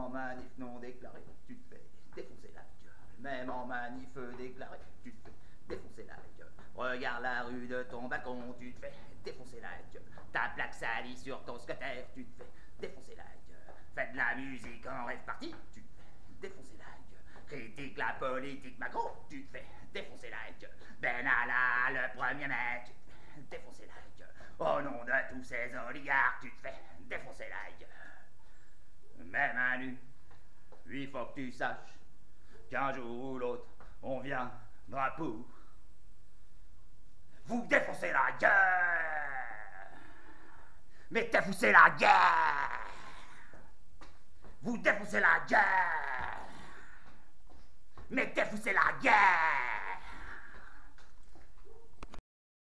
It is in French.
en manif non déclaré, tu te fais défoncer la gueule. Même en manif déclaré, tu te fais défoncer la gueule. Regarde la rue de ton balcon, tu te fais défoncer la gueule. Ta plaque salie sur ton squatter, tu te fais défoncer la gueule. Fais de la musique en rêve party, tu te fais défoncer la gueule. Critique la politique Macron, tu te fais défoncer la gueule. Benalla le 1er mai, tu te fais défoncer la gueule. Au nom de tous ces oligarques, tu te fais défoncer la gueule. Mais Manu, il faut que tu saches qu'un jour ou l'autre, on viendra pour vous défoncer la gueule. Mais défoncez la gueule. Vous défoncez la gueule. Mais défoncez la gueule.